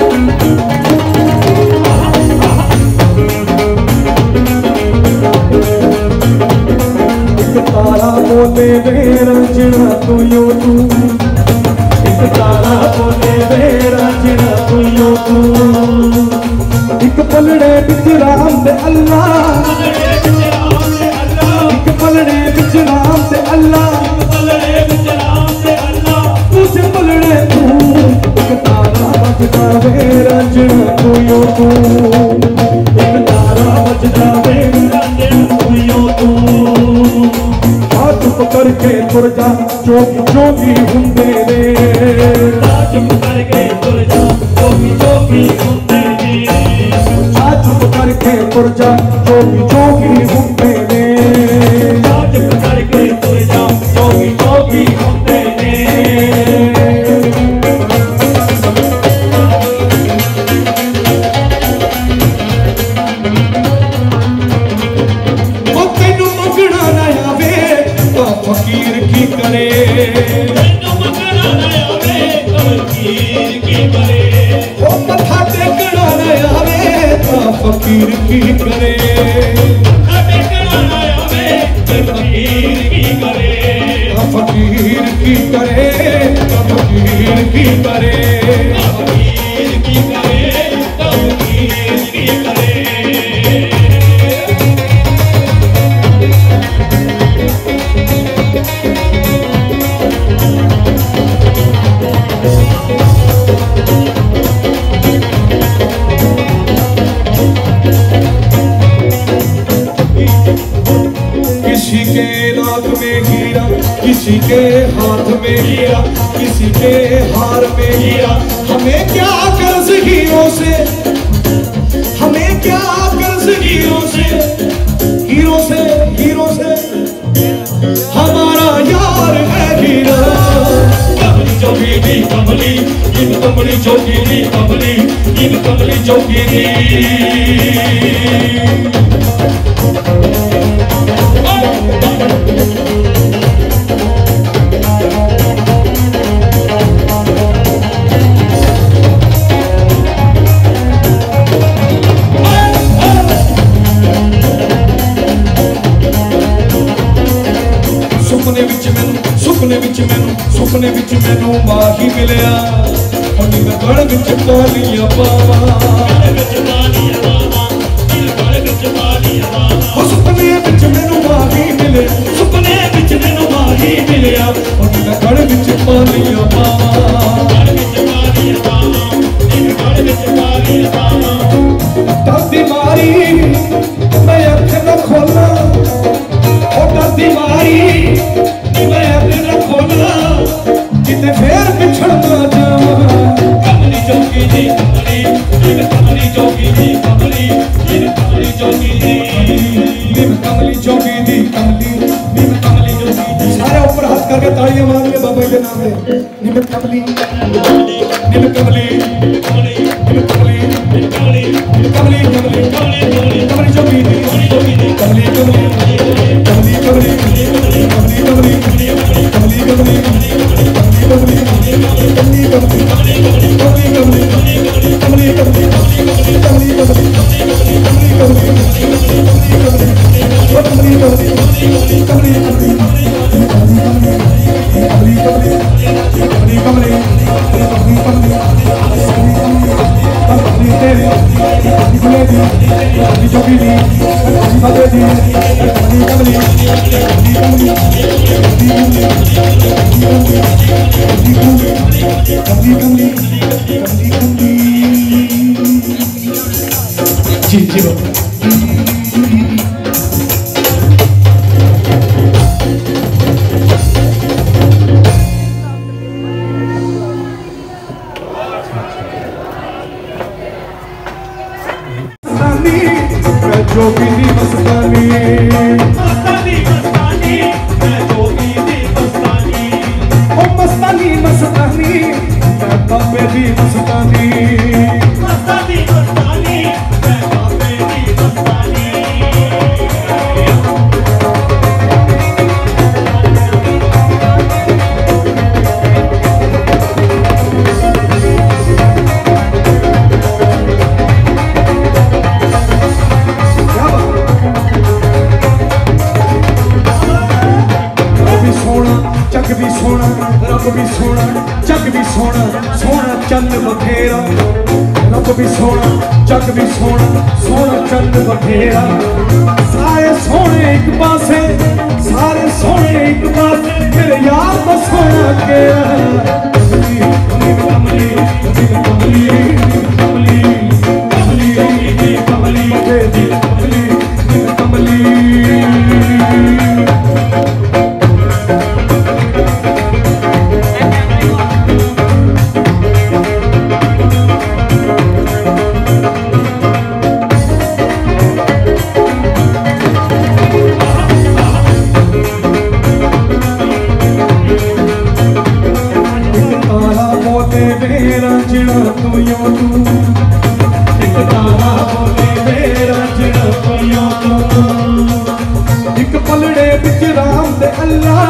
तारा बोले मेरा जिना तू यो तू, एक तारा बोले मेरा जिना तू यो तू, एक पलड़े बिच राम दे अल्लाह, एक पलड़े बिच राम दे अल्लाह, तू से पलड़े तू, एक तारा बजदा मेरा जिना तू यो तू, एक तारा बजदा मेरा जिना तू यो तू। चुप करके तुर जा जोगी जोगी हुंदे ने, चुप करके तुर जा जोगी जोगी हुंदे ने, चुप करके तुर जा जोगी जोगी हुंदे ने, चुप करके तुर जा जोगी जोगी हुंदे ने। फकीर की करे, फकीर की करे, ओ मथा टेकना न आवे तो फकीर की करे, टेकना न आवे तो फकीर की करे, फकीर की करे, फकीर की करे, फकीर की करे, फकीर की करे। किसी के नाक में हीरा, किसी के हाथ में हीरा, किसी के हार में हीरा, हमें क्या कर्ज हीरों से, हमें क्या कर्ज हीरों से, हीरों से, हीरों से हमारा यार है हीरा। कमली जोगी दी कमली, इन कमली जोगी दी कमली, इन कमली जोगी दी। सुपने विच मैनू माही मिलिया, गढ़ विच पालियां पावां, सुपने विच मैनू माही मिले, सुपने विच मैनू माही मिलिया, गढ़ विच पालियां पावां, दर्दी मारी मैं अख न खोला, दर्दी मारी मैं अख न खोला, किते फेर पिछड़ ना जावां। कमली जोगी दी कमली, कमली जोगी दी कमली, कमली जोगी दी, कमली जोगी दी कमली, कमली जोगी दी। सारे ऊपर हाथ करके तालियां मार ले बाबा के नाम पे। निम कमली, कमली, निम कमली, कमली, निम कमली, कमली, कमली, कमली, कमली, कमली जोगी दी, जोगी दी, कमली, कमली, कमली, कमली, कमली, कमली, कमली, कमली, जी जी जोगी दी मस्तानी, मस्तानी मस्तानी, मैं जोगी दी मस्तानी, ओ मस्तानी मस्तानी, मैं बाबे दी मस्तानी, मस्तानी मस्तानी, मैं बाबे दी मस्तानी। बखेरा रब भी सोना जग भी सोना सोना चंद बखेरा सारे सोने एक पासे सारे सोने एक पासे मेरे यार तो सोना केरा कमली कमली कमली कमली कमली कमली कमली कमली एक पलड़े बिच राम दे अल्लाह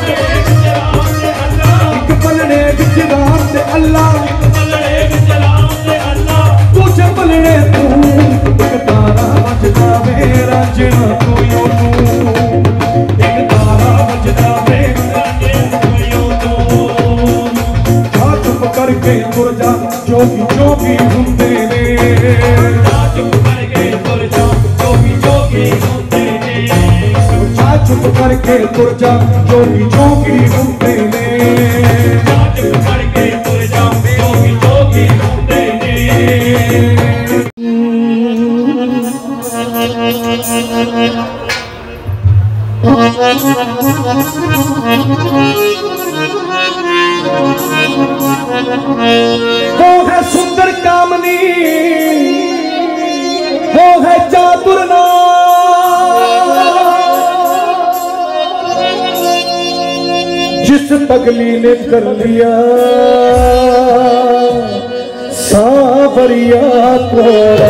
एक पलड़े बिच राम दे अल्लाह तुझे पलड़े तू एक तारा बजदा मेरा जिना तू यो तू एक तारा बजदा मेरा जिना तू जा चुप करके तुर जा जोगी जोगी हुंदे ने जा चुप करके तुर जा जोगी जोगी हुंदे ने जा चुप करके तुर जा जोगी जोगी हुंदे ने जा चुप करके तुर जा जोगी जोगी हुंदे ने वो है सुंदर कामनी वो है चातुरना जिस पगली ने कर लिया सावरिया तोड़ा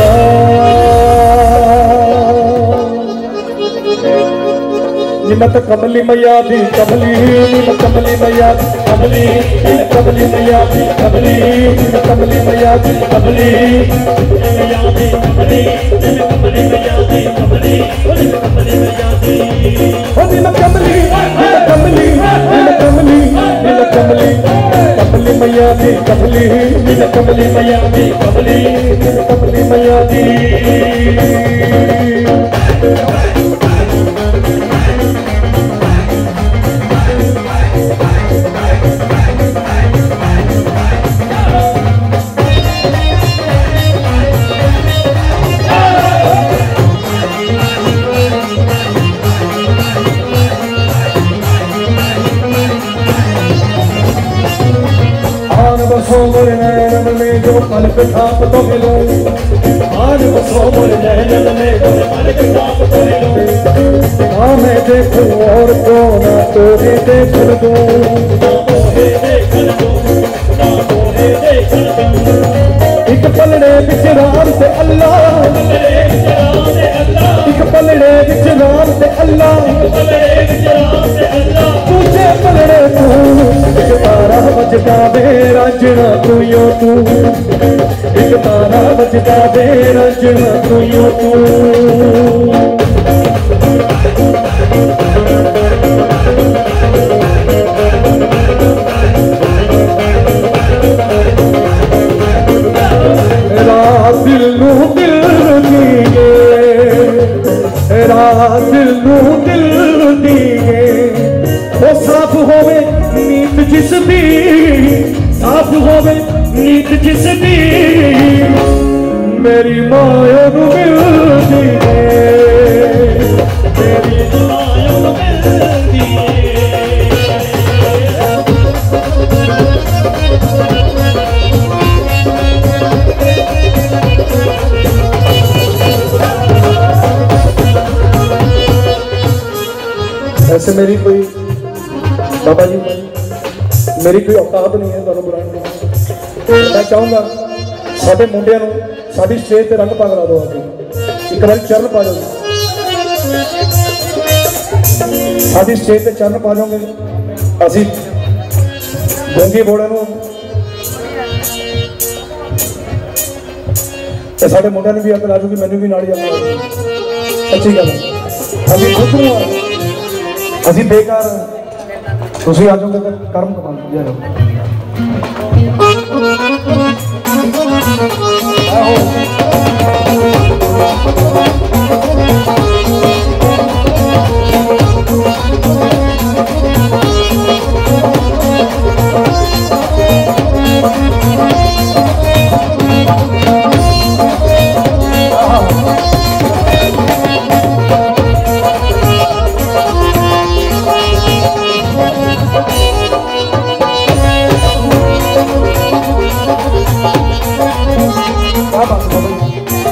निमत कमली मैया दी कमली निमत कमली मैया दी कमली कमली मैया दी कमली कमली मैया दी कमली मैया दी कमली कमली मैया दी कमली कमली मैया दी ओ निमत कमली कमली कमली कमली कमली मैया दी कमली कमली मैया दी कमली कमली मैया दी बसो मोर नैनन में जो पलक छाप तो मिलो आज बसो मोर नैनन में जो पलक छाप तो मिलो हाँ मैं देखूं और को ना तोहे देख दो ना तोहे देख दो ना तोहे देख दो एक पलड़े बिच राम से अल्लाह एक पलड़े बिच राम से अल्लाह तुझे पलड़े तू एक तारा बजदा मेरा जिना तू यो तू एक तारा बजदा मेरा जिना तू यो तू दिल दिए वो साफ होवे नीत जिस दी साफ होवे नीत जिस दी मेरी माया नू मिलदी है मेरी माया नू मिलदी है वैसे मेरी कोई बाबा जी मेरी कोई औकात नहीं है तुहानू बुलाने की मैं चाहूँगा साडे मुंडियां नू साडी स्टेज ते रंग पा ला दो आके एक बार चरण पा जाओ साडी स्टेज ते चरण पा जाओगे असी गूंगे बोड़े नू ते साडे मुंडियां नू भी अकल आ जूगी मैनू भी नाल ही अकल सच्ची गल अभी खुद नू असी बेकार तुसी आ जाओगे तो कर्म कमा जाओ क्या बात है भाई।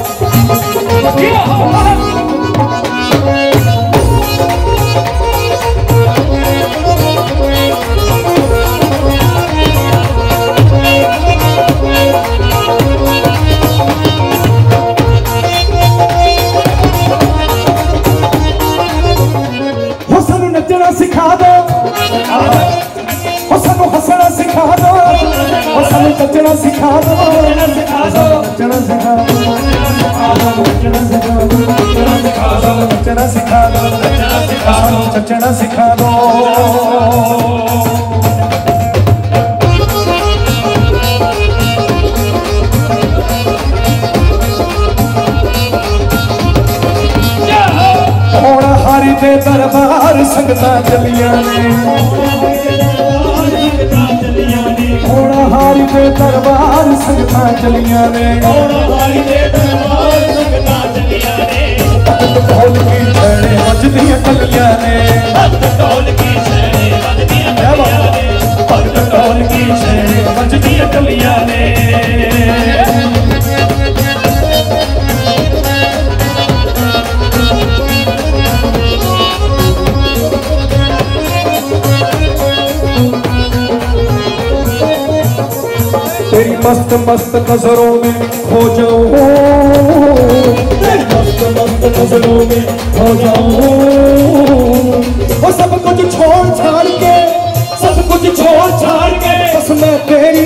नचना सिखा दो, सानू हसना सिखा दो, सानू नचना सिखा दो, नचना सिखा दो, नचना सिखा दो, नचना सिखा दो, नचना सिखा दो। हरि दे दरबार संगतां चलियां ने, होना हरि दे दरबार संगतां चलियां ने, ढोल की छेड़े बजदियां टलियां ने, ढोल की छेड़े बजदियां टलियां ने। तेरी मस्त मस्त नजरों में खो जाऊं, तेरी मस्त मस्त नजरों में खो जाऊं, वो सब कुछ छोड़ छाड़ के, सब कुछ छोड़ छाड़ के, बस मैं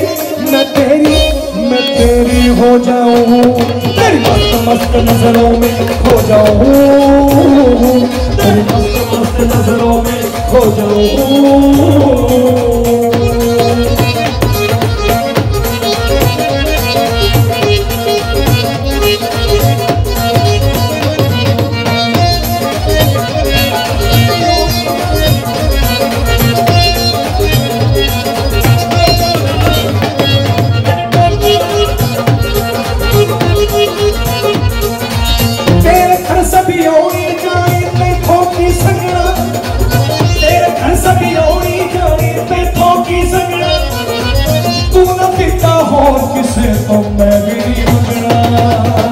तेरी हो जाऊं, तेरी मस्त मस्त नजरों में खो जाऊं, तेरी मस्त मस्त नजरों में खो जाऊं। किसे तो मैं भी नहीं मंगना,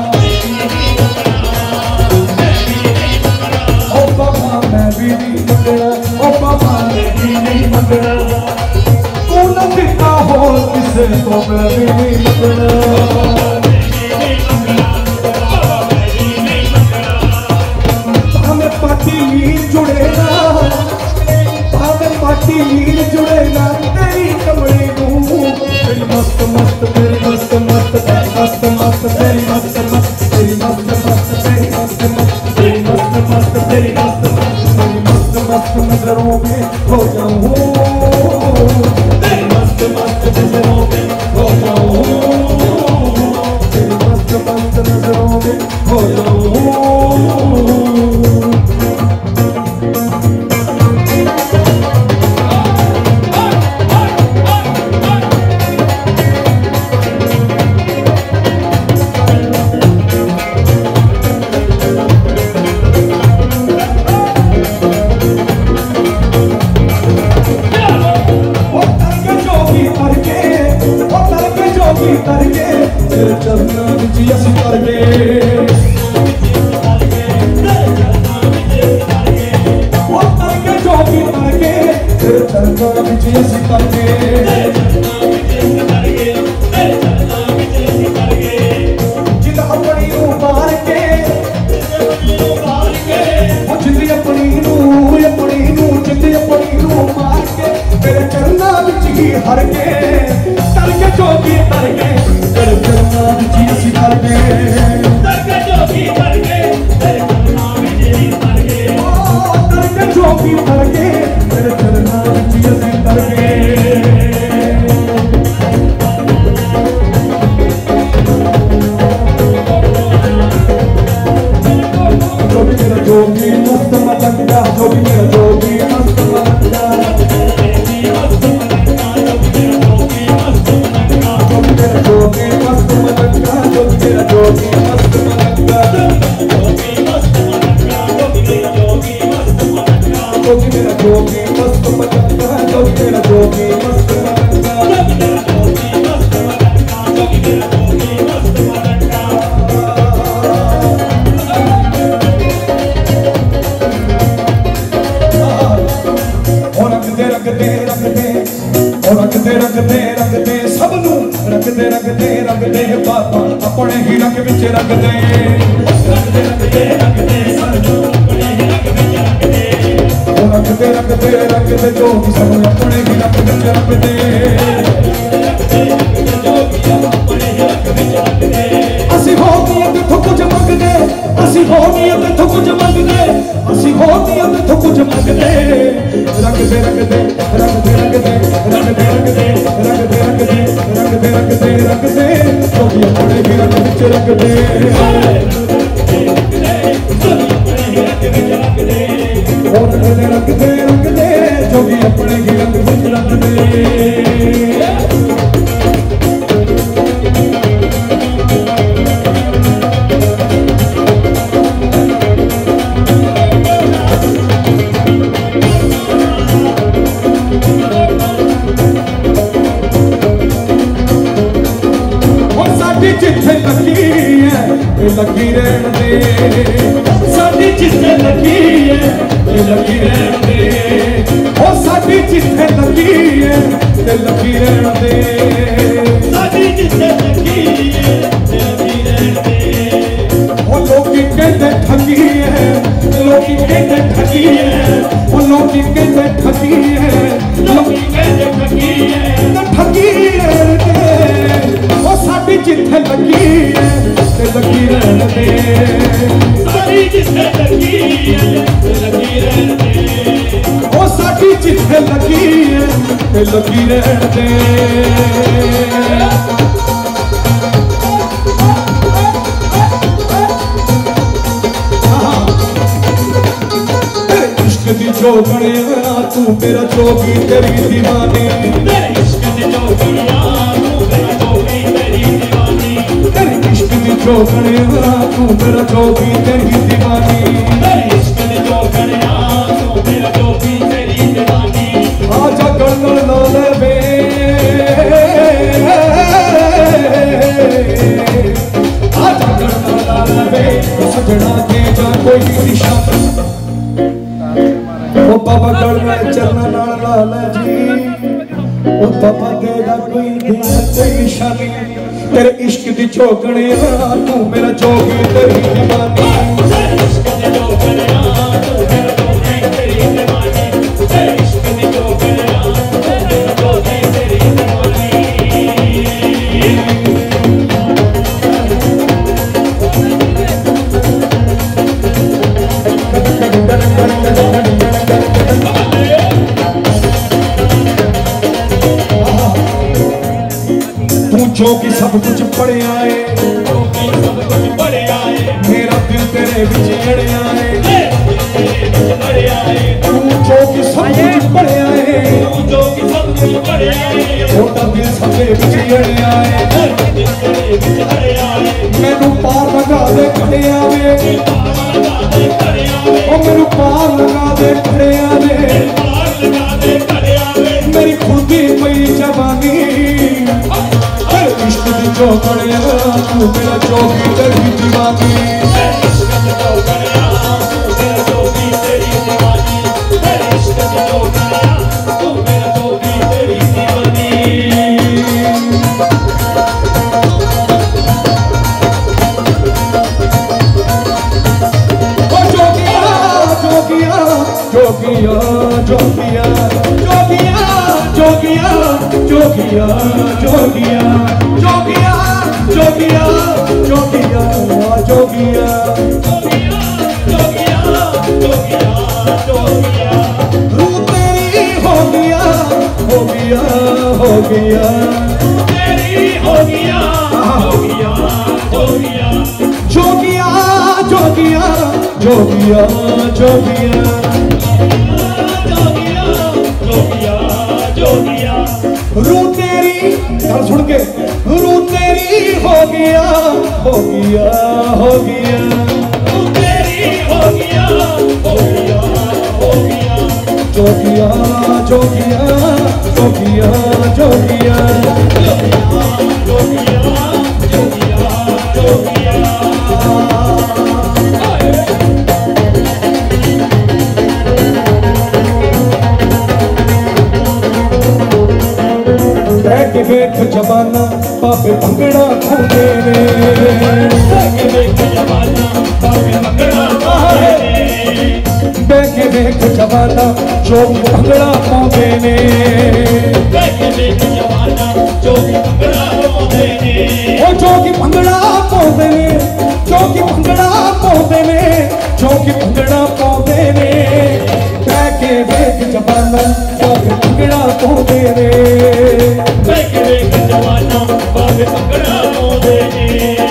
ओ बाबा मैं भी नहीं मंगना, ओ बाबा मैं भी नहीं मंगना, तू न दिखा हो किसे तो मैं भी नहीं मंगना। हमें पार्टी मीर जुड़ेगा, हमें पार्टी मीर जुड़ेगा, तेरी कमरे तेरी मस्त मस्त, तेरी मस्त मस्त, तेरी मस्त मस्त, तेरी मस्त मस्त, तेरी मस्त मस्त, तेरी मस्त मस्त, तेरी मस्त मस्त, तेरी मस्त मस्त, तेरी मस्त मस्त नजरों में खो जाऊं, तेरी मस्त मस्त नजरों में खो जाऊं, तेरी मस्त मस्त नजरों में खो जाऊं। हर के करके जो भी तर के कर करना जी सी कर के अपने ही रंग विच रंग दे रंगदे रंगदे रंगदे सानू अपने ही रंग विच रंग दे रंगदे रंगदे रंगदे जो सानू अपने ही रंग विच रंग दे ਅਸੀਂ ਹੋ ਨੀਅਤ ਤੋਂ ਕੁਝ ਮੰਗਦੇ ਅਸੀਂ ਹੋ ਨੀਅਤ ਤੋਂ ਕੁਝ ਮੰਗਦੇ ਅਸੀਂ ਹੋ ਨੀਅਤ ਤੋਂ ਕੁਝ ਮੰਗਦੇ ਰੰਗਦੇ ਰੰਗਦੇ ਰੰਗਦੇ ਰੰਗਦੇ ਰੰਗਦੇ ਰੰਗਦੇ ਰੰਗਦੇ ਰੰਗਦੇ ਰੰਗਦੇ ਰੰਗਦੇ ਰੰਗਦੇ ਜੋ ਵੀ ਆਪਣੇ ਹੀ ਰੰਗ ਵਿੱਚ ਰੰਗਦੇ ਰੰਗਦੇ ਰੰਗਦੇ ਰੰਗਦੇ ਜੋ ਵੀ ਆਪਣੇ ਹੀ ਰੰਗ ਵਿੱਚ ਰੰਗਦੇ लगी रहन दे साडी जिथे लगी है लगी रहन दे ओ साडी जिथे लगी है लगी रहन दे साडी जिथे लगी है लगी रहन दे ओ लोकी कहते ठगी है लोकी कहते ठगी है ओ लोकी कहते ठगी है लोकी कहते ठगी है ठगी रहन दे ओ साडी जिथे लगी है लगी रहन दे साडी जिथे लगी है लगी रहन दे ओ साडी जिथे लगी है लगी रहन दे इश्क दी जोगणिया तू मेरा जोगी तेरी दीवानी इश्क दी जोगणिया तू मेरा जोगी तेरी दीवानी इश्क दी जोगणिया तू मेरा जोगी तेरी दीवानी इश्क दी जोगणिया तू मेरा जोगी तेरी दीवानी आजा गणगण लाले वे आजा गणगण लाले वे सजना के जा कोई निशान ओ बाबा गणगण चरना नाल लाला जी ओ बाबा तेरा कोई निशानी तेरे इश्क दी जोगणिया तू मेरा जोगी तेरी दीवानी इश्क दी जोगणिया तू मेरा जोगी तेरी दीवानी इश्क दी जोगणिया तू मेरा जोगी तेरी दीवानी जो कि सब कुछ पढ़िया है मेरा दिल तेरे विच अड़िया है तू जो कि सब कुछ पढ़िया है छोटा दिल सबे विच अड़िया है मैनू पार लगा दे खड़िया वे ओ मैनू पार लगा दे खड़िया वे मेरी खुदी पई जवानी इश्क दी जोगणिया तू मेरा जोगी तेरी दीवानी इश्क दी जोगणिया तू मेरा जोगी तेरी दीवानी इश्क दी जोगणिया तू मेरा जोगी तेरी दीवानी ओ जोगिया जोगिया जोगिया जोगिया जोगिया जोगिया जोगिया जोगिया जोगिया जोगिया जोगिया जोगिया जोगिया जोगिया जोगिया रू तेरी हो गया हो गया हो गया तेरी हो गया हो गया हो गया जोगिया जोगिया जोगिया जोगिया जोगिया जोगिया रू तेरी सुन के रू तेरी हो गया हो गया हो गया रू तेरी हो गया हो गया हो गया जोगिया जोगिया जोगिया जोगिया जोगिया जोगिया जोगिया बैठ वेख जमाना पापे भंगड़ा खाते ने वेख जवाना जो भंगड़ा पाउंदे ने, वेख जवाना जो भंगड़ा पाउंदे ने, ओ जो कि भंगड़ा पाउंदे ने, जो कि भंगड़ा पाउंदे ने, जो कि भंगड़ा पाउंदे ने, बह के वेख जवाना जो भंगड़ा पाउंदे ने, वेख जवाना बाबे भंगड़ा पाउंदे ने।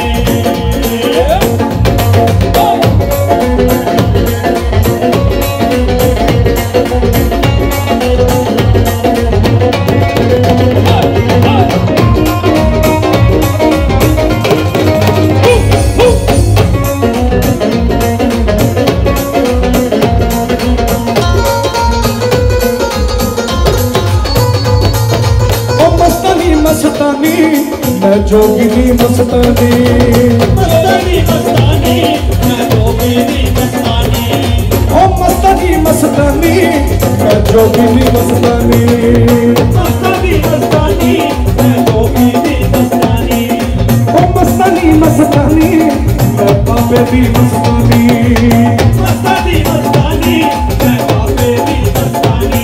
मस्तानी मैं जोगिनी मस्तानी, मस्तानी मस्तानी मैं जोगिनी मस्तानी, ओ मस्तानी मस्तानी मैं जोगिनी मस्तानी, मस्तानी मस्तानी मैं जोगिनी मस्तानी, ओ मस्तानी मस्तानी मैं बाबे दी मस्तानी, मस्तानी मस्तानी मैं बाबे दी मस्तानी।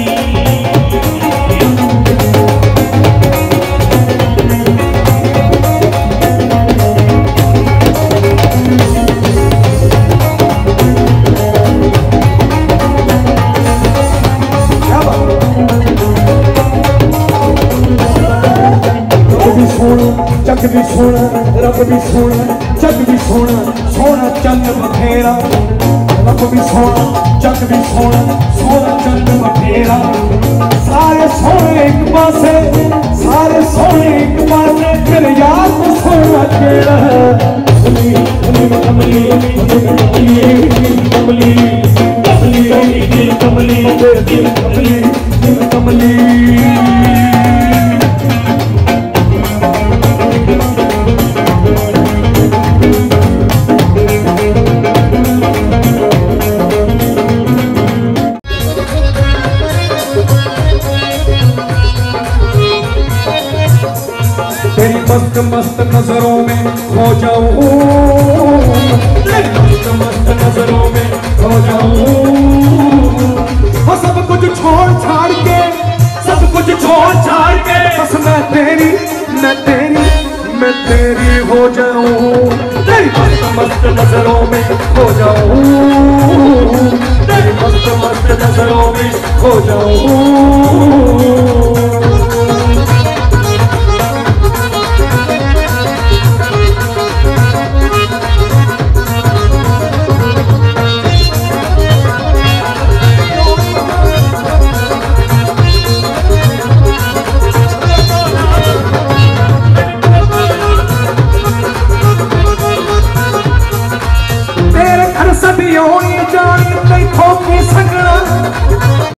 जग भी सोना रब भी सोना, जग भी सोना सोना चंद बखेरा, रब भी सोना जग भी सोना सोना चंद बखेरा, सारे सोने एक पासे, सारे सोने एक पासे, फिर यार को सोना केड़ा कमली कमली कमली कमली कमली कमली कमली कमली। तेरी मस्त मस्त नजरों में खो जाऊं, तेरी मस्त मस्त नजरों में खो जाऊं, और सब कुछ छोड़ छाड़ के, सब कुछ छोड़ छाड़ के, बस मैं तेरी हो जाऊं, तेरी मस्त मस्त नजरों में खो जाऊं, तेरी मस्त मस्त नजरों में खो जाऊं। सदियों जानी नहीं खोके संगड़ा।